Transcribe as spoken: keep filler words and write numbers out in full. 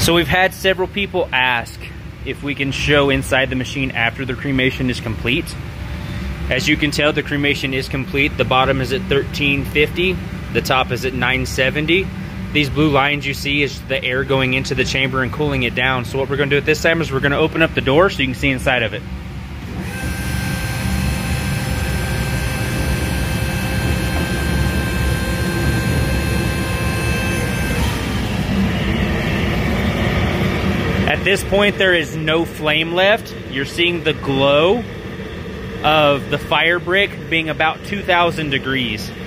So we've had several people ask if we can show inside the machine after the cremation is complete. As you can tell, the cremation is complete. The bottom is at thirteen fifty, the top is at nine seventy. These blue lines you see is the air going into the chamber and cooling it down. So what we're gonna do at this time is we're gonna open up the door so you can see inside of it. At this point, there is no flame left. You're seeing the glow of the fire brick being about two thousand degrees.